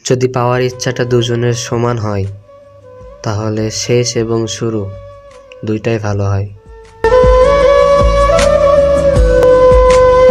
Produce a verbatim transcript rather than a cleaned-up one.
যদি পাওয়ার ইচ্ছাটা দুজনের সমান হয় তাহলে শেষ এবং শুরু দুইটাই ভালো হয়।